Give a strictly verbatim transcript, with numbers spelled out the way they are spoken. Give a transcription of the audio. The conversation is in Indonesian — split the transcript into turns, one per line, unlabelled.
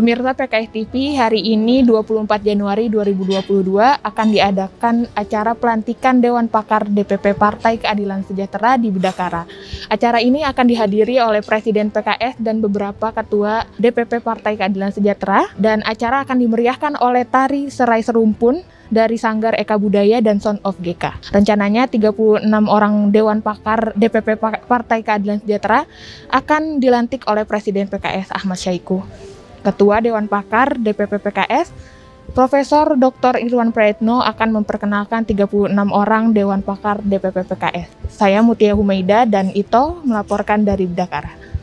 Pemirsa P K S T V, hari ini dua puluh empat Januari dua ribu dua puluh dua akan diadakan acara pelantikan Dewan Pakar D P P Partai Keadilan Sejahtera di Bidakara. Acara ini akan dihadiri oleh Presiden P K S dan beberapa ketua D P P Partai Keadilan Sejahtera, dan acara akan dimeriahkan oleh tari Serai Serumpun dari Sanggar Eka Budaya dan Sound of G K. Rencananya tiga puluh enam orang Dewan Pakar D P P Partai Keadilan Sejahtera akan dilantik oleh Presiden P K S Ahmad Syahiku. Ketua Dewan Pakar D P P P K S, Profesor Doktor Irwan Prayitno akan memperkenalkan tiga puluh enam orang Dewan Pakar D P P P K S. Saya Mutia Humaida dan Ito melaporkan dari Bidakara.